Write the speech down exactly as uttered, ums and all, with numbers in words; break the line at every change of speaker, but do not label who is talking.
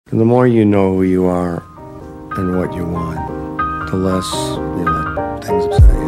The more you know who you are and what you want, the less you let things upset you.